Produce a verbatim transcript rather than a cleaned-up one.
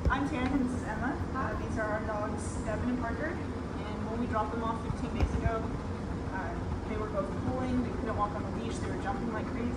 I'm Taryn and this is Emma. Uh, these are our dogs, Devin and Parker. And when we dropped them off fifteen days ago, uh, they were both pulling, they couldn't walk on the leash, they were jumping like crazy.